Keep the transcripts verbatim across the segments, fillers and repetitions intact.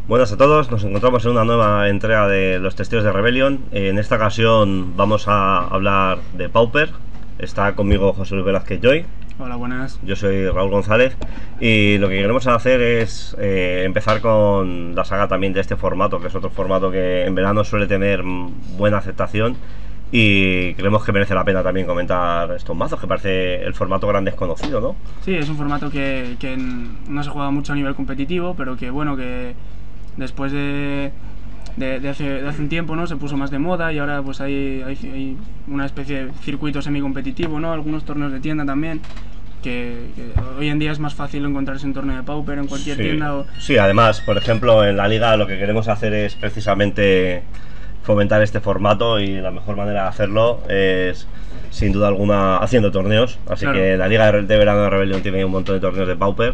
Buenas a todos, nos encontramos en una nueva entrega de los Testigos de Rebellion. En esta ocasión vamos a hablar de Pauper. Está conmigo José Luis Velázquez Joy. Hola, buenas. Yo soy Raúl González y lo que queremos hacer es eh, empezar con la saga también de este formato, que es otro formato que en verano suele tener buena aceptación y creemos que merece la pena también comentar estos mazos, que parece el formato gran desconocido, ¿no? Sí, es un formato que, que no se juega mucho a nivel competitivo, pero que bueno, que después de, de, de, hace, de hace un tiempo, ¿no?, se puso más de moda y ahora pues hay, hay, hay una especie de circuito semicompetitivo, ¿no?, algunos torneos de tienda también, que, que hoy en día es más fácil encontrarse un torneo de Pauper en cualquier sí, tienda. O... Sí, además, por ejemplo, en la liga lo que queremos hacer es precisamente fomentar este formato y la mejor manera de hacerlo es, sin duda alguna, haciendo torneos. Así claro. que la liga de verano de Rebellion tiene un montón de torneos de Pauper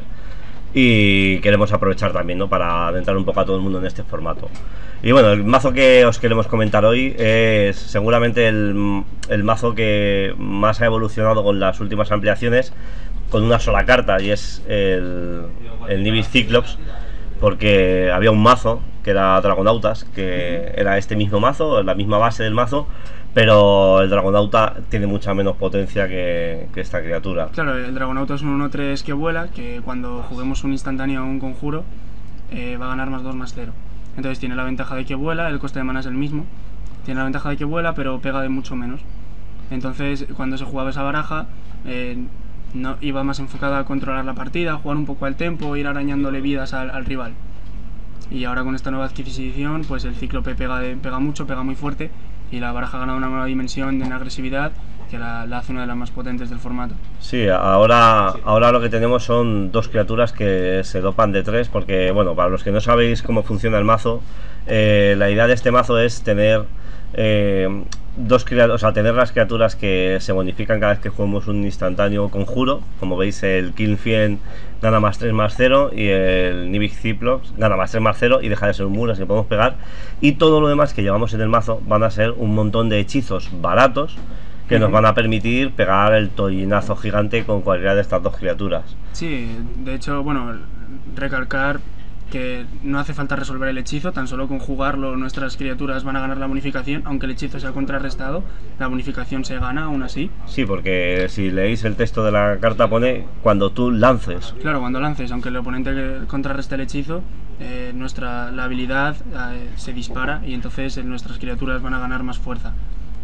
y queremos aprovechar también, ¿no?, para adentrar un poco a todo el mundo en este formato. Y bueno, el mazo que os queremos comentar hoy es seguramente el, el mazo que más ha evolucionado con las últimas ampliaciones, con una sola carta, y es el, el Nibis Cyclops, porque había un mazo que era Dragonautas, que era este mismo mazo, la misma base del mazo, pero el Dragonauta tiene mucha menos potencia que, que esta criatura. Claro, el Dragonauta es un uno tres que vuela, que cuando juguemos un instantáneo o un conjuro eh, va a ganar más dos más cero. Entonces tiene la ventaja de que vuela, el coste de mana es el mismo, tiene la ventaja de que vuela, pero pega de mucho menos. Entonces cuando se jugaba esa baraja eh, no, iba más enfocada a controlar la partida, jugar un poco al tempo, ir arañándole vidas al, al rival. Y ahora con esta nueva adquisición, pues el Cíclope pega, de, pega mucho, pega muy fuerte, y la baraja gana una nueva dimensión en agresividad que la, la hace una de las más potentes del formato. Sí, ahora, ahora lo que tenemos son dos criaturas que se dopan de tres, porque, bueno, para los que no sabéis cómo funciona el mazo, eh, la idea de este mazo es tener eh, dos criaturas, o sea, tener las criaturas que se bonifican cada vez que juguemos un instantáneo conjuro. Como veis, el Kil'Fien gana más tres más cero y el Nibis Cyclops gana más tres más cero y deja de ser un muro, así que podemos pegar. Y todo lo demás que llevamos en el mazo van a ser un montón de hechizos baratos que nos van a permitir pegar el tollinazo gigante con cualquiera de estas dos criaturas. Sí, de hecho, bueno, recalcar que no hace falta resolver el hechizo, tan solo con jugarlo nuestras criaturas van a ganar la bonificación, aunque el hechizo sea contrarrestado, la bonificación se gana aún así. Sí, porque si leéis el texto de la carta pone cuando tú lances. Claro, cuando lances, aunque el oponente contrarreste el hechizo, eh, nuestra, la habilidad eh, se dispara y entonces eh, nuestras criaturas van a ganar más fuerza.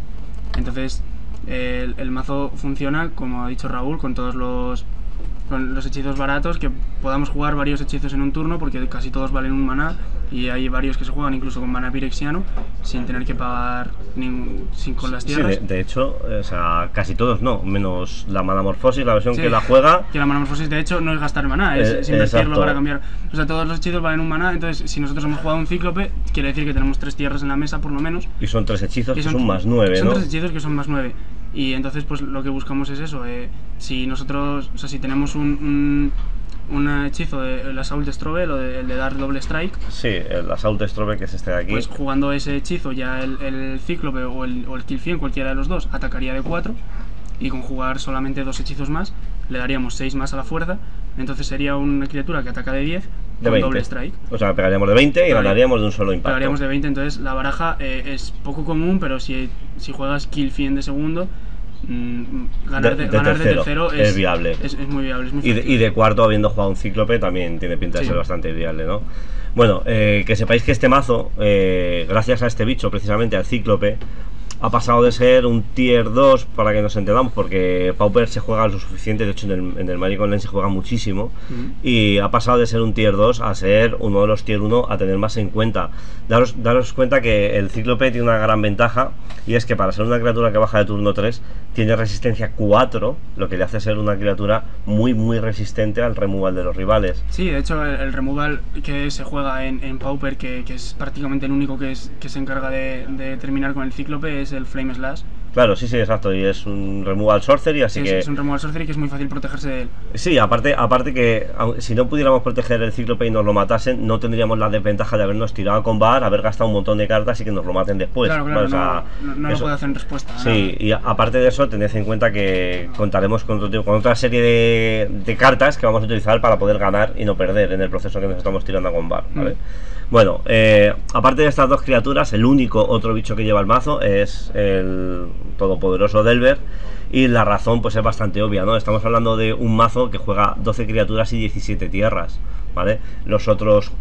Entonces eh, el, el mazo funciona, como ha dicho Raúl, con todos los... con los hechizos baratos, que podamos jugar varios hechizos en un turno, porque casi todos valen un maná y hay varios que se juegan incluso con maná pirexiano sin tener que pagar ni, sin, con las tierras. Sí, de, de hecho, o sea, casi todos no, menos la Manamorfosis, la versión sí, que la juega. Que la Manamorfosis de hecho no es gastar maná, es, eh, es invertirlo exacto. para cambiar. O sea, todos los hechizos valen un maná, entonces si nosotros hemos jugado un Cíclope, quiere decir que tenemos tres tierras en la mesa por lo menos. Y son tres hechizos que son, son, que son más nueve, son ¿no? Son tres hechizos que son más nueve. Y entonces pues lo que buscamos es eso, eh, si nosotros, o sea, si tenemos un, un, un hechizo de el Assault Strobe, o de, el de dar doble strike. Sí, el Assault Strobe, que es este de aquí. Pues jugando ese hechizo ya el, el Cíclope o el, o el Kil'Fien, cualquiera de los dos, atacaría de cuatro, y con jugar solamente dos hechizos más le daríamos seis más a la fuerza, entonces sería una criatura que ataca de diez de con doble strike. O sea, pegaríamos de veinte y ganaríamos de un solo impacto. Pegaríamos de veinte, entonces la baraja eh, es poco común, pero si, si juegas Kil'Fien de segundo, mmm, ganar, de, de, de, ganar tercero, de tercero es, es viable. Es, es muy viable. Es muy y, de, y de cuarto, habiendo jugado un Cíclope, también tiene pinta de sí. ser bastante viable, ¿no? Bueno, eh, que sepáis que este mazo, eh, gracias a este bicho, precisamente al Cíclope, ha pasado de ser un tier dos, para que nos entendamos, porque Pauper se juega lo suficiente, de hecho en el, en el Magic Online se juega muchísimo, mm. y ha pasado de ser un tier dos a ser uno de los tier uno a tener más en cuenta. Daros, daros cuenta que el Cíclope tiene una gran ventaja, y es que para ser una criatura que baja de turno tres, tiene resistencia cuatro, lo que le hace ser una criatura muy muy resistente al removal de los rivales. Sí, de hecho el, el removal que se juega en, en Pauper, que, que es prácticamente el único que, es, que se encarga de, de terminar con el Cíclope, es el Flame Slash, Claro, sí, sí, exacto, y es un removal sorcery, así sí, que... es un removal sorcery que es muy fácil protegerse de él. Sí, aparte, aparte que si no pudiéramos proteger el Cíclope y nos lo matasen, no tendríamos la desventaja de habernos tirado a combar, haber gastado un montón de cartas y que nos lo maten después. Claro, claro, o sea, no, no, no lo puede hacer en respuesta. Sí, nada. y aparte de eso, tened en cuenta que contaremos con, otro, con otra serie de, de cartas que vamos a utilizar para poder ganar y no perder en el proceso que nos estamos tirando a combar, ¿vale? Mm. Bueno, eh, aparte de estas dos criaturas, el único otro bicho que lleva el mazo es el todopoderoso Delver. Y la razón pues es bastante obvia, ¿no? Estamos hablando de un mazo que juega doce criaturas y diecisiete tierras, ¿vale? Los otros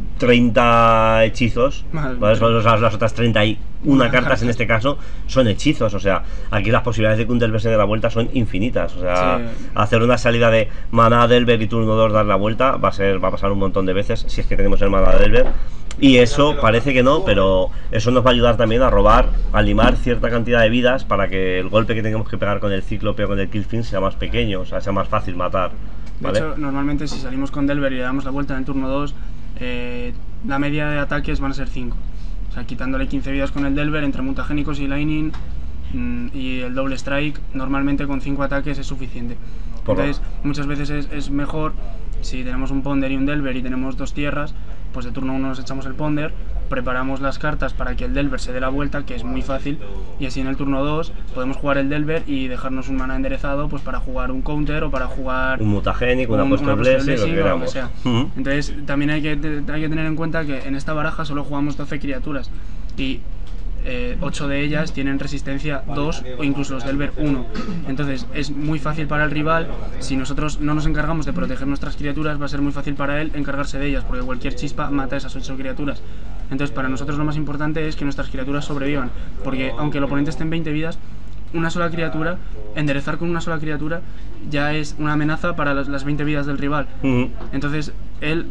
treinta hechizos, ¿vale? Las, las otras treinta y una cartas en este caso son hechizos, o sea, aquí las posibilidades de que un Delver se dé la vuelta son infinitas, o sea, sí. Hacer una salida de maná Delver y turno dos dar la vuelta va a ser, va a pasar un montón de veces si es que tenemos el maná Delver. Y eso parece que no, pero eso nos va a ayudar también a robar, a limar cierta cantidad de vidas para que el golpe que tengamos que pegar con el Cíclope o con el Killfin sea más pequeño, o sea, sea más fácil matar, ¿vale? De hecho, normalmente si salimos con Delver y le damos la vuelta en el turno dos, eh, la media de ataques van a ser cinco. O sea, quitándole quince vidas con el Delver, entre mutagénicos y Lightning mmm, y el doble strike, normalmente con cinco ataques es suficiente. Por Entonces, lo. muchas veces es, es mejor, si tenemos un Ponder y un Delver y tenemos dos tierras, pues de turno uno nos echamos el Ponder, preparamos las cartas para que el Delver se dé la vuelta, que es muy fácil, y así en el turno dos podemos jugar el Delver y dejarnos un mana enderezado pues para jugar un counter o para jugar un mutagénico, una Apostle Blessing, lo que o queramos. Lo que sea. Uh-huh. Entonces también hay que, hay que tener en cuenta que en esta baraja solo jugamos doce criaturas y Eh, ocho de ellas tienen resistencia dos o incluso los Delver uno. Entonces es muy fácil para el rival. Si nosotros no nos encargamos de proteger nuestras criaturas, va a ser muy fácil para él encargarse de ellas, porque cualquier chispa mata a esas ocho criaturas. Entonces para nosotros lo más importante es que nuestras criaturas sobrevivan, porque aunque el oponente esté en veinte vidas, una sola criatura, enderezar con una sola criatura ya es una amenaza para las, las veinte vidas del rival. Uh-huh. Entonces él,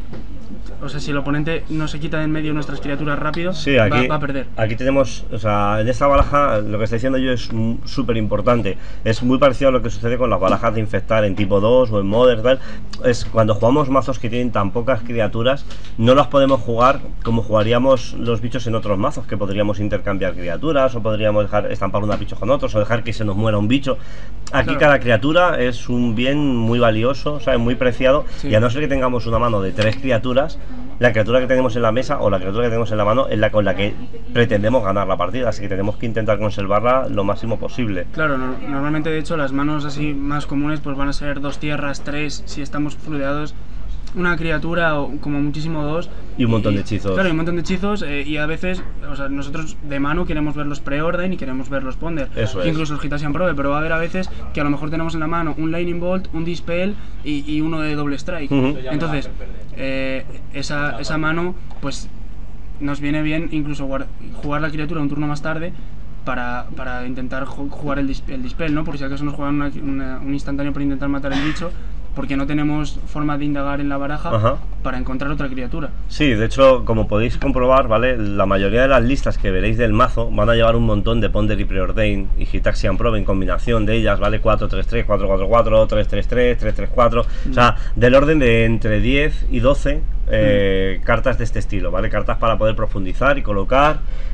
o sea, si el oponente no se quita de en medio nuestras criaturas rápido, sí, aquí, va, va a perder. Aquí tenemos, o sea, en esta baraja lo que estoy diciendo yo es súper importante. Es muy parecido a lo que sucede con las barajas de infectar en tipo dos o en Modern, tal. Es cuando jugamos mazos que tienen tan pocas criaturas, no las podemos jugar como jugaríamos los bichos en otros mazos, que podríamos intercambiar criaturas o podríamos dejar estampar unos bichos con otros o dejar que se nos muera un bicho. Aquí claro, cada criatura es un bien muy valioso, o sea, muy preciado, sí. Y a no ser que tengamos una mano de tres criaturas, la criatura que tenemos en la mesa o la criatura que tenemos en la mano es la con la que pretendemos ganar la partida, así que tenemos que intentar conservarla lo máximo posible. Claro, no, normalmente de hecho las manos así más comunes pues van a ser dos tierras, tres, si estamos fluideados, una criatura o como muchísimo dos. Y un montón y, de hechizos. Claro, y un montón de hechizos eh, y a veces, o sea, nosotros de mano queremos ver los preorden y queremos ver los ponder. Eso es. Incluso el Gitasian Probe, pero va a haber a veces que a lo mejor tenemos en la mano un Lightning Bolt, un Dispel y, y uno de doble strike. Uh-huh. Entonces, eh, esa, esa mano, pues nos viene bien incluso jugar la criatura un turno más tarde para, para intentar jugar el, dis el Dispel, ¿no? Por si acaso nos juegan una, una, un instantáneo para intentar matar el bicho, porque no tenemos forma de indagar en la baraja. Ajá. Para encontrar otra criatura. Sí, de hecho, como podéis comprobar, ¿vale? La mayoría de las listas que veréis del mazo van a llevar un montón de Ponder y Preordain y Gitaxian Probe en combinación de ellas, ¿vale? cuatro tres tres, cuatro cuatro cuatro, tres tres tres, tres tres cuatro, mm. O sea, del orden de entre diez y doce eh, mm. cartas de este estilo, ¿vale? Cartas para poder profundizar y colocar,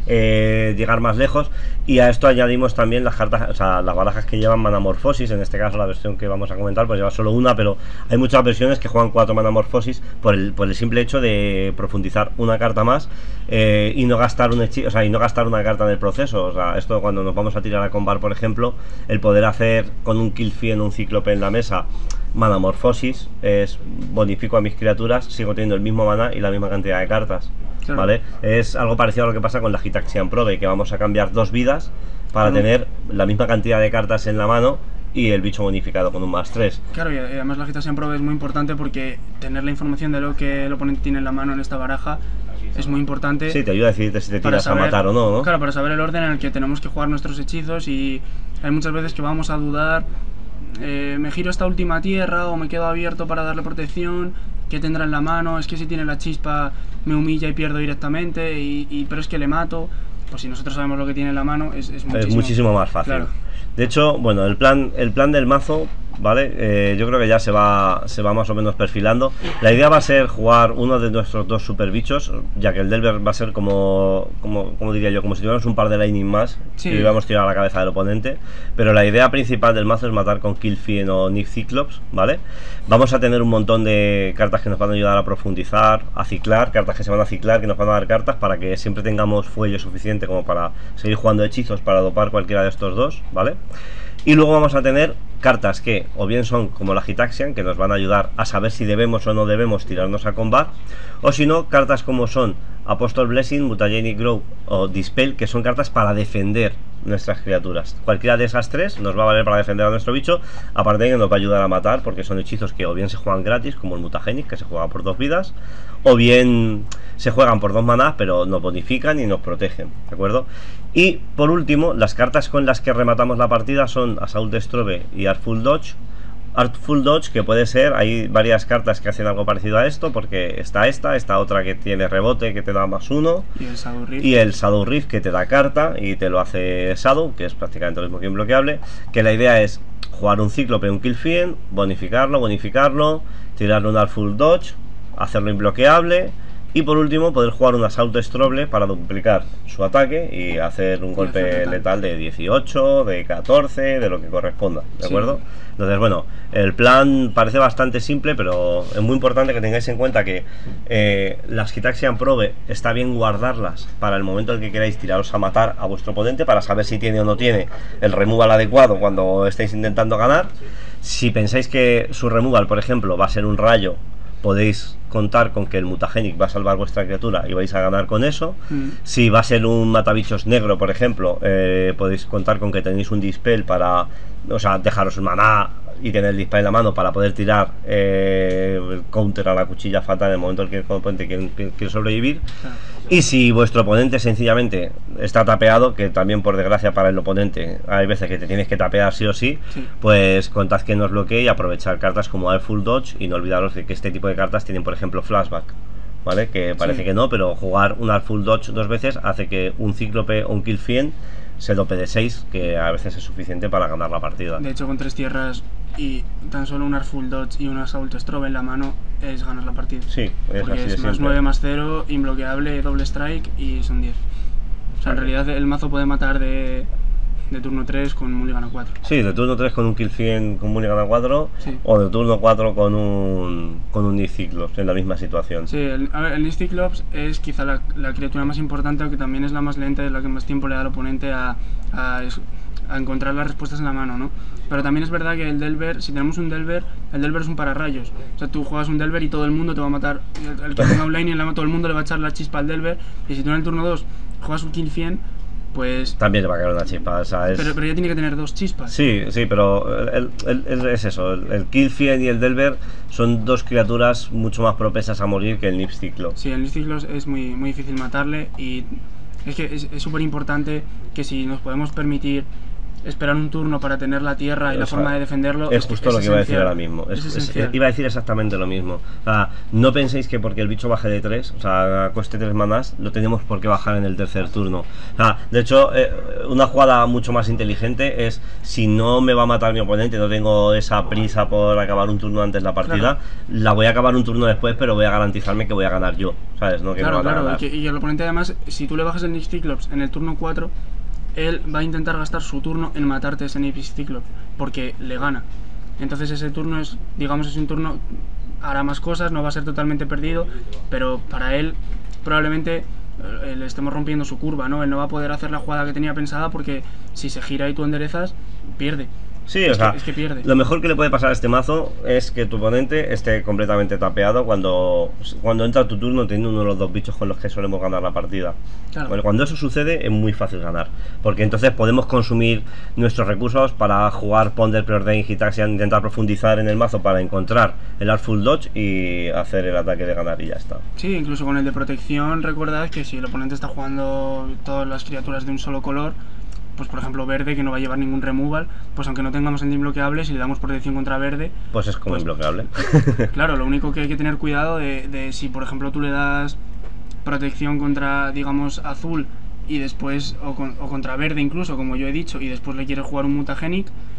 eh, llegar más lejos. Y a esto añadimos también las cartas, o sea, las barajas que llevan Manamorfosis. En este caso la versión que vamos a comentar pues lleva solo una, pero hay muchas versiones que juegan cuatro Manamorfosis por el, por el simple hecho de profundizar una carta más eh, y no gastar un hechizo, o sea, y no gastar una carta en el proceso. O sea, esto cuando nos vamos a tirar a combar, por ejemplo, el poder hacer con un Killfin un Cíclope en la mesa Manamorfosis es bonifico a mis criaturas, sigo teniendo el mismo mana y la misma cantidad de cartas. Claro. ¿Vale? Es algo parecido a lo que pasa con la Gitaxian Probe, que vamos a cambiar dos vidas para claro. tener la misma cantidad de cartas en la mano y el bicho bonificado con un más tres. Claro, y además la Gitaxian Probe es muy importante porque tener la información de lo que el oponente tiene en la mano en esta baraja es muy importante. Sí, te ayuda a decidir si te tiras saber, a matar o no, ¿no? Claro, para saber el orden en el que tenemos que jugar nuestros hechizos, y hay muchas veces que vamos a dudar, eh, me giro esta última tierra o me quedo abierto para darle protección, ¿qué tendrá en la mano? Es que si tiene la chispa me humilla y pierdo directamente, y, y, pero es que le mato. Pues si nosotros sabemos lo que tiene en la mano es, es, muchísimo, es muchísimo más fácil. Claro. De hecho, bueno, el plan, el plan del mazo ¿vale? Eh, yo creo que ya se va, se va más o menos perfilando. La idea va a ser jugar uno de nuestros dos super bichos, ya que el Delver va a ser como, como, como diría yo, como si tuviéramos un par de Lightning más, sí, y le íbamos a tirar a la cabeza del oponente. Pero la idea principal del mazo es matar con Qilfiend o Nyx Cyclops, ¿vale? Vamos a tener un montón de cartas que nos van a ayudar a profundizar, a ciclar, cartas que se van a ciclar, que nos van a dar cartas para que siempre tengamos fuelle suficiente como para seguir jugando hechizos para dopar cualquiera de estos dos, ¿vale? Y luego vamos a tener cartas que o bien son como la Gitaxian, que nos van a ayudar a saber si debemos o no debemos tirarnos a combat, o si no, cartas como son Apostle Blessing, Mutagenic Growth o Dispel, que son cartas para defender nuestras criaturas. Cualquiera de esas tres nos va a valer para defender a nuestro bicho, aparte de que nos va a ayudar a matar, porque son hechizos que o bien se juegan gratis, como el Mutagenic, que se juega por dos vidas, o bien se juegan por dos manás, pero nos bonifican y nos protegen, ¿de acuerdo? Y por último, las cartas con las que rematamos la partida son Assault Strobe y Artful Dodge. Artful Dodge, que puede ser, hay varias cartas que hacen algo parecido a esto, porque está esta, esta otra que tiene rebote, que te da más uno, y el Shadow Rift, y el Shadow Rift, que te da carta y te lo hace Shadow, que es prácticamente lo mismo que imbloqueable, que la idea es jugar un Cíclope, un Qilfiend, bonificarlo, bonificarlo, tirarle un Artful Dodge, hacerlo imbloqueable, y por último poder jugar un Assault Strobe para duplicar su ataque y hacer un golpe letal de dieciocho, de catorce, de lo que corresponda, ¿de acuerdo? Sí. Entonces, bueno, el plan parece bastante simple, pero es muy importante que tengáis en cuenta que eh, las Gitaxian Probe está bien guardarlas para el momento en que queráis tiraros a matar a vuestro oponente, para saber si tiene o no tiene el removal adecuado cuando estéis intentando ganar. Si pensáis que su removal, por ejemplo, va a ser un rayo, podéis contar con que el Mutagenic va a salvar vuestra criatura y vais a ganar con eso. Mm. Si va a ser un matabichos negro, por ejemplo, eh, podéis contar con que tenéis un Dispel para, o sea, dejaros el maná y tener el Dispel en la mano para poder tirar eh, el counter a la cuchilla fatal en el momento en que el oponente quiere, quiere sobrevivir. Claro. Y si vuestro oponente sencillamente está tapeado, que también por desgracia para el oponente hay veces que te tienes que tapear sí o sí, sí. Pues contad que nos bloquee y aprovechar cartas como Artful Dodge, y no olvidaros de que este tipo de cartas tienen, por ejemplo, Flashback, ¿vale? Que parece sí. que no, pero jugar un Artful Dodge dos veces hace que un Cíclope o un Qilfiend se dope de seis, que a veces es suficiente para ganar la partida. De hecho, con tres tierras y tan solo un Artful Dodge y un Assault Strobe en la mano es ganar la partida. Sí, es porque así es de más nueve más cero, imbloqueable, doble strike y son diez. O sea, vale. En realidad el mazo puede matar de, de turno tres con Mulligan a cuatro. Sí, de turno tres con un Qilfiend con Mulligan a cuatro, sí. O de turno cuatro con un con un Nyx Cyclops en la misma situación. Sí, el, a ver, el Nyx Cyclops es quizá la, la criatura más importante, aunque también es la más lenta y es la que más tiempo le da al oponente a, a, a encontrar las respuestas en la mano, ¿no? Pero también es verdad que el Delver, si tenemos un Delver, el Delver es un pararrayos. O sea, tú juegas un Delver y todo el mundo te va a matar. El, el que tenga un Lightning, todo el mundo le va a echar la chispa al Delver. Y si tú en el turno dos juegas un Qilfiend, pues... también le va a caer una chispa, o sea, es... pero, pero ya tiene que tener dos chispas. Sí, sí, pero el, el, el, es eso, el, el Qilfiend y el Delver son dos criaturas mucho más propensas a morir que el Nyx Cyclops. Sí, el Nyx Cyclops es muy, muy difícil matarle, y es que es súper importante que si nos podemos permitir esperar un turno para tener la tierra y o la sea, forma de defenderlo. Es justo es lo que iba a decir ahora mismo. Es, es es, iba a decir exactamente lo mismo. O sea, no penséis que porque el bicho baje de tres, o sea, cueste tres manás, lo tenemos por qué bajar en el tercer turno. O sea, de hecho, eh, una jugada mucho más inteligente es, si no me va a matar mi oponente, no tengo esa prisa por acabar un turno antes la partida, claro. La voy a acabar un turno después, pero voy a garantizarme que voy a ganar yo, ¿sabes? No que claro, me claro. Ganar. Y, que, y el oponente además, si tú le bajas el Nyx Cyclops en el turno cuatro, él va a intentar gastar su turno en matarte ese Nyx Cyclops, porque le gana. Entonces ese turno es, digamos, es un turno, hará más cosas, no va a ser totalmente perdido, pero para él probablemente eh, le estemos rompiendo su curva, ¿no? Él no va a poder hacer la jugada que tenía pensada, porque si se gira y tú enderezas, pierde. Sí, es o sea, que, es que pierde. Lo mejor que le puede pasar a este mazo es que tu oponente esté completamente tapeado cuando, cuando entra tu turno teniendo uno de los dos bichos con los que solemos ganar la partida. Claro. Bueno, cuando eso sucede es muy fácil ganar, porque entonces podemos consumir nuestros recursos para jugar Ponder, Preordain, Gitaxian, intentar profundizar en el mazo para encontrar el Artful Dodge y hacer el ataque de ganar y ya está. Sí, incluso con el de protección, recordad que si el oponente está jugando todas las criaturas de un solo color, pues por ejemplo verde, que no va a llevar ningún removal, pues aunque no tengamos el imbloqueable, si le damos protección contra verde, pues es como pues, imbloqueable. Claro, lo único que hay que tener cuidado de, de si por ejemplo tú le das protección contra, digamos, azul y después, o, con, o contra verde incluso, como yo he dicho, y después le quieres jugar un Mutagenic,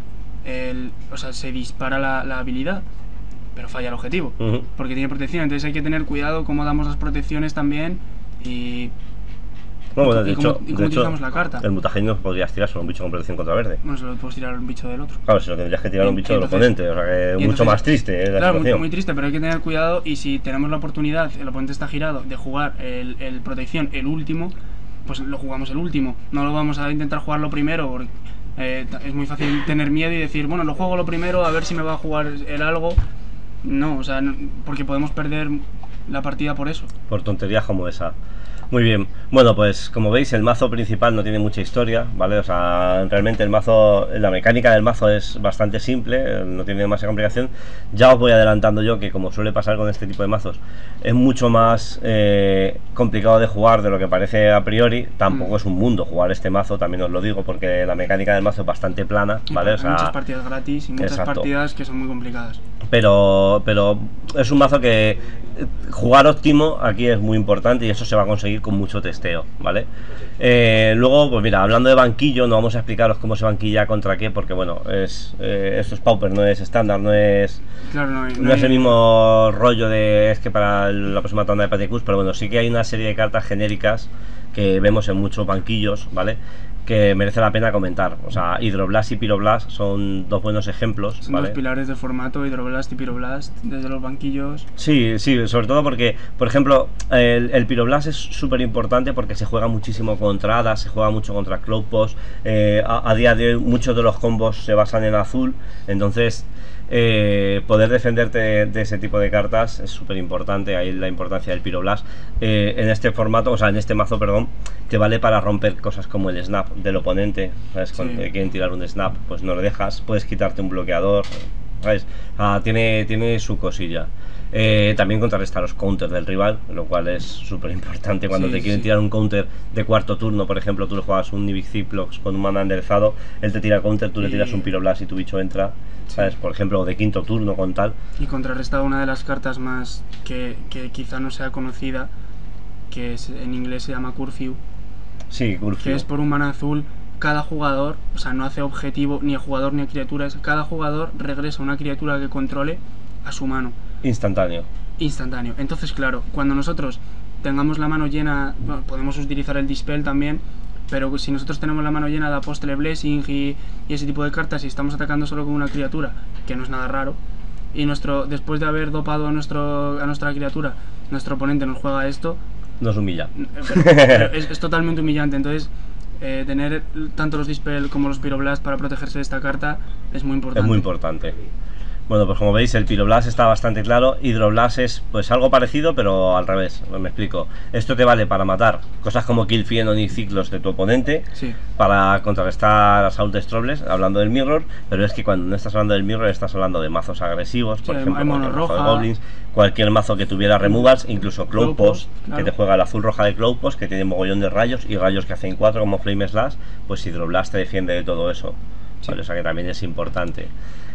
el, o sea, se dispara la, la habilidad, pero falla el objetivo, uh-huh. porque tiene protección. Entonces hay que tener cuidado cómo damos las protecciones también y... Bueno, bueno, de, ¿Y hecho, cómo, y cómo de utilizamos hecho, la carta? el mutagén no podrías tirar solo un bicho con protección contra verde. Bueno, solo puedes tirar un bicho del otro. Claro, si lo tendrías que tirar Y, un bicho entonces, del oponente, o sea que mucho entonces, más triste eh, la claro, situación. muy, muy triste, pero hay que tener cuidado y si tenemos la oportunidad, el oponente está girado, de jugar el, el protección, el último, pues lo jugamos el último. No lo vamos a intentar jugarlo primero porque eh, es muy fácil tener miedo y decir, bueno, lo juego lo primero, a ver si me va a jugar el algo. No, o sea, no, porque podemos perder la partida por eso. Por tonterías como esa. Muy bien, bueno, pues como veis el mazo principal no tiene mucha historia, ¿vale? O sea, realmente el mazo, la mecánica del mazo es bastante simple, no tiene demasiada complicación. Ya os voy adelantando yo que, como suele pasar con este tipo de mazos, es mucho más eh, complicado de jugar de lo que parece a priori. Tampoco mm. es un mundo jugar este mazo, también os lo digo, porque la mecánica del mazo es bastante plana, ¿vale? O sea, hay muchas partidas gratis y muchas exacto. partidas que son muy complicadas. Pero, pero es un mazo que jugar óptimo aquí es muy importante y eso se va a conseguir con mucho testeo, ¿vale? Eh, luego, pues mira, hablando de banquillo, no vamos a explicaros cómo se banquilla contra qué, porque bueno, es eh, esto es pauper, no es estándar, no es claro, no, hay, no, no es el mismo rollo de es que para la próxima tanda de Paticus, pero bueno, sí que hay una serie de cartas genéricas que vemos en muchos banquillos, ¿vale? Que merece la pena comentar. O sea, Hydroblast y Pyroblast son dos buenos ejemplos. Son ¿vale? dos pilares del formato, Hydroblast y Pyroblast, desde los banquillos. Sí, sí, sobre todo porque, por ejemplo, el, el Pyroblast es súper importante porque se juega muchísimo contra hadas, se juega mucho contra Cloudpost. Eh, a, a día de hoy muchos de los combos se basan en azul, entonces eh, poder defenderte de, de ese tipo de cartas es súper importante. Ahí la importancia del Pyroblast. Eh, en este formato, o sea, en este mazo, perdón, te vale para romper cosas como el snap del oponente, ¿sabes? Sí. Cuando quieren tirar un snap, pues no lo dejas, puedes quitarte un bloqueador, ¿sabes? Ah, tiene, tiene su cosilla. Eh, también contrarrestar los counters del rival, lo cual es súper importante. Cuando sí, te quieren sí. tirar un counter de cuarto turno, por ejemplo, tú le juegas un Nivix Ciplox con un mana enderezado, él te tira counter, tú sí. le tiras un Pyroblast y tu bicho entra, ¿sabes? Sí. Por ejemplo, de quinto turno con tal. Y contrarrestar una de las cartas más que, que quizá no sea conocida, que es, en inglés se llama Curfew. Sí, Curfew. Que es por un mana azul. Cada jugador, o sea, no hace objetivo ni a jugador ni a criaturas, cada jugador regresa una criatura que controle a su mano. Instantáneo. Instantáneo. Entonces, claro, cuando nosotros tengamos la mano llena, bueno, podemos utilizar el Dispel también, pero si nosotros tenemos la mano llena de Apostle Blessing y, y ese tipo de cartas y estamos atacando solo con una criatura, que no es nada raro, y nuestro después de haber dopado a, nuestro, a nuestra criatura, nuestro oponente nos juega esto, nos humilla. Pero, pero es, es totalmente humillante. Entonces, eh, tener tanto los Dispel como los Pyroblast para protegerse de esta carta es muy importante. Es muy importante. Bueno, pues como veis el Pyroblast está bastante claro. Hydroblast es pues algo parecido pero al revés, me explico. Esto te vale para matar cosas como Kill Fiend o Nick Ciclos de tu oponente, sí. para contrarrestar Assault Strobles, hablando del Mirror, pero es que cuando no estás hablando del Mirror estás hablando de mazos agresivos, por sí, ejemplo, hay mono roja, de Goblins, cualquier mazo que tuviera removals, incluso Cloudpost, claro. que te juega el azul roja de Cloudpost, que tiene mogollón de rayos y rayos que hacen cuatro como Flame Slash, pues Hydroblast te defiende de todo eso, sí. Vale, o sea que también es importante.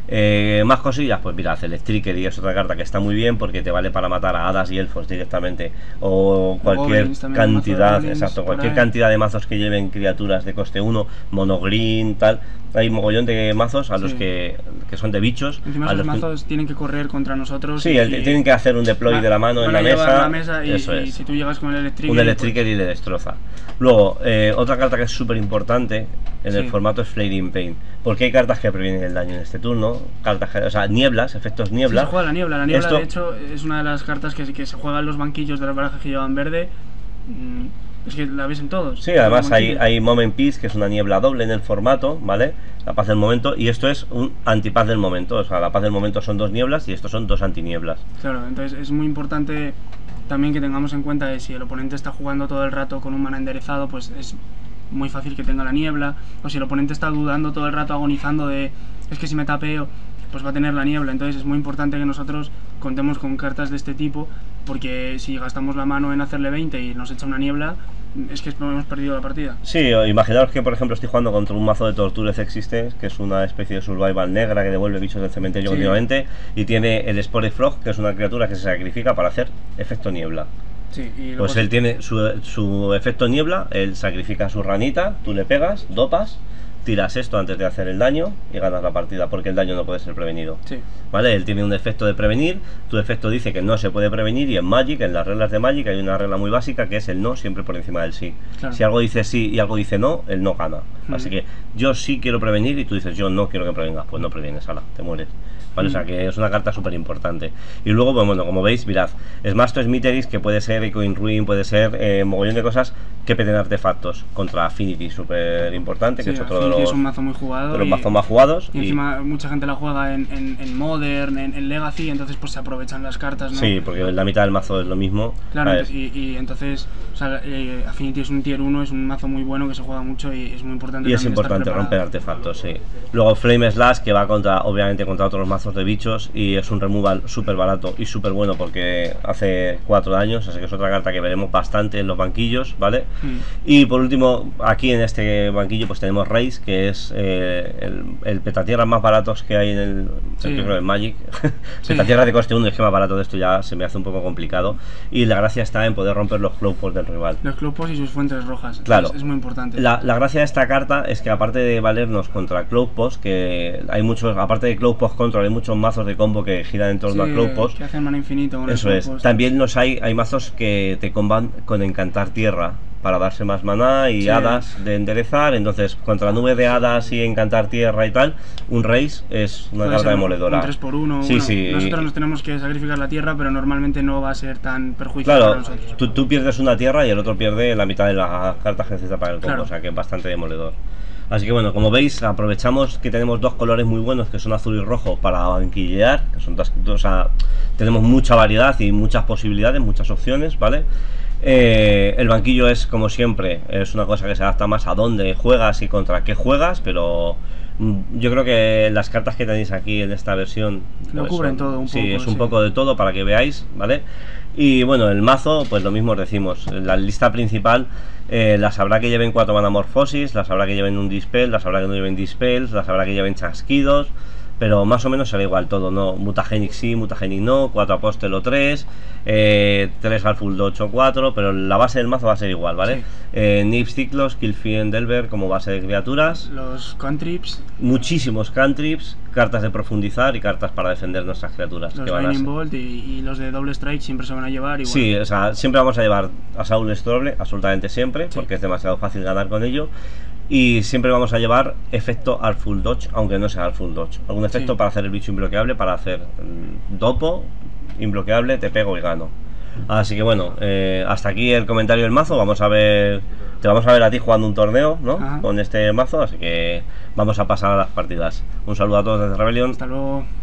Eh, más cosillas, pues mira, Electricery es otra carta que está muy bien porque te vale para matar a hadas y elfos directamente o cualquier cantidad, exacto, cualquier cantidad de mazos que lleven criaturas de coste uno, monogreen, tal. Hay un mogollón de mazos a sí. los que, que son de bichos. Encima a los los mazos que... tienen que correr contra nosotros. Sí, y, el, tienen que hacer un deploy de la mano en la mesa. La mesa y, eso es. Y si tú llegas con el Electricery, un Electricery pues... le destroza. Luego, eh, otra carta que es súper importante en sí. el formato es Flaring Pain. Porque hay cartas que previenen el daño en este turno. Cartas, o sea, nieblas, efectos niebla. Sí, se juega la niebla. La niebla, Esto... de hecho, es una de las cartas que, que se juega en los banquillos de las barajas que llevan verde. Mm. Es que la ves en todos. Sí, además hay, hay Moment Peace, que es una niebla doble en el formato, ¿vale? La paz del momento, y esto es un antipaz del momento. O sea, la paz del momento son dos nieblas y estos son dos antinieblas. Claro, entonces es muy importante también que tengamos en cuenta que si el oponente está jugando todo el rato con un mana enderezado, pues es muy fácil que tenga la niebla. O si el oponente está dudando todo el rato, agonizando de es que si me tapeo, pues va a tener la niebla. Entonces es muy importante que nosotros contemos con cartas de este tipo, porque si gastamos la mano en hacerle veinte y nos echa una niebla, es que hemos perdido la partida. Sí, imaginaos que por ejemplo estoy jugando contra un mazo de Tortures Existence, que es una especie de survival negra que devuelve bichos del cementerio sí. continuamente, y tiene el Spore Frog, que es una criatura que se sacrifica para hacer efecto niebla. Sí, y pues él tiene su, su efecto niebla, él sacrifica a su ranita, tú le pegas, dopas, tiras esto antes de hacer el daño y ganas la partida, porque el daño no puede ser prevenido. Sí. ¿Vale? Él tiene un efecto de prevenir, tu efecto dice que no se puede prevenir, y en Magic, en las reglas de Magic, hay una regla muy básica que es el no siempre por encima del sí. Claro. Si algo dice sí y algo dice no, él no gana. Mm. Así que yo sí quiero prevenir y tú dices yo no quiero que prevengas, pues no previenes, ala, te mueres. ¿Vale? Mm. O sea que es una carta súper importante. Y luego, pues, bueno, como veis, mirad, Smash Smiteris, que puede ser Echoing Ruin, puede ser eh, mogollón de cosas que peten artefactos contra Affinity, súper importante, Sí, que es otro de Affinity los, es un mazo muy jugado de los y- mazos más jugados. Y encima mucha gente la juega en, en, en Modern, en, en Legacy, entonces pues se aprovechan las cartas, ¿no? Sí, porque la mitad del mazo es lo mismo. Claro, ¿sabes? entonces- y, y entonces, o sea, eh, Affinity es un tier uno, es un mazo muy bueno que se juega mucho y es muy importante. Y es también estar importante preparado. romper artefactos, sí. Luego Flame Slash, que va contra, obviamente, contra otros mazos de bichos, y es un removal súper barato y súper bueno porque hace cuatro años, así que es otra carta que veremos bastante en los banquillos, ¿vale? Mm. Y por último, aquí en este banquillo pues tenemos Raze, que es eh, el, el petatierras más baratos que hay en el, Sí. yo creo, en Magic. Sí. Petatierras de coste uno, es que más barato de esto ya se me hace un poco complicado. Y la gracia está en poder romper los Cloakpots del rival. Los Cloakpots y sus fuentes rojas, Claro. es, es muy importante. La, la gracia de esta carta es que, aparte de valernos contra Cloakpots, que hay muchos, aparte de Cloakpots Control, hay muchos mazos de combo que giran en torno Sí, a Cloakpots. que hacen mana infinito con Eso los es. Cloakpots. También los hay, hay mazos que te comban con encantar tierra para darse más maná y Sí. hadas de enderezar. Entonces, contra la nube de hadas y encantar tierra y tal, un Raze es una Puede carta ser un- demoledora. Un tres por uno. Sí, bueno, sí. Nosotros nos tenemos que sacrificar la tierra, pero normalmente no va a ser tan perjudicial para Claro, nosotros. tú, tú pierdes una tierra y el otro pierde la mitad de las cartas que necesita para el combo, Claro. o sea que es bastante demoledor. Así que bueno, como veis, aprovechamos que tenemos dos colores muy buenos, que son azul y rojo, para banquillear, que son dos, dos- o sea, tenemos mucha variedad y muchas posibilidades, muchas opciones, ¿vale? Eh, el banquillo es, como siempre, es una cosa que se adapta más a dónde juegas y contra qué juegas, pero mm, yo creo que las cartas que tenéis aquí en esta versión Lo pues, cubren son- todo un sí, poco, es un sí. poco de todo para que veáis, ¿vale? Y bueno, el mazo, pues lo mismo os decimos, la lista principal, eh, las habrá que lleven cuatro Manamorfosis, las habrá que lleven un Dispel, las habrá que no lleven Dispels, las habrá que lleven chasquidos, pero más o menos será igual todo, ¿no? Mutagenic sí, Mutagenic no, cuatro Apostel o tres, eh, tres Galful ocho o cuatro, pero la base del mazo va a ser igual, ¿vale? Sí. Eh, Nips, Ciclos, Killfiend, Delver como base de criaturas, Los Contrips, muchísimos cantrips, cartas de profundizar y cartas para defender nuestras criaturas. los que van a Lightning ser- Bolt y, y los de Double Strike siempre se van a llevar igual. Sí, o sea, siempre vamos a llevar a Saul Stroble, absolutamente siempre, Sí. porque es demasiado fácil ganar con ello. Y siempre vamos a llevar efecto Artful Dodge, aunque no sea Artful Dodge. Algún efecto Sí. para hacer el bicho imbloqueable, para hacer mm, dopo, imbloqueable, te pego y gano. Así que bueno, eh, hasta aquí el comentario del mazo. Vamos a ver, te vamos a ver a ti jugando un torneo, ¿no? Ajá. Con este mazo, así que vamos a pasar a las partidas. Un saludo a todos desde Rebellion. Hasta luego.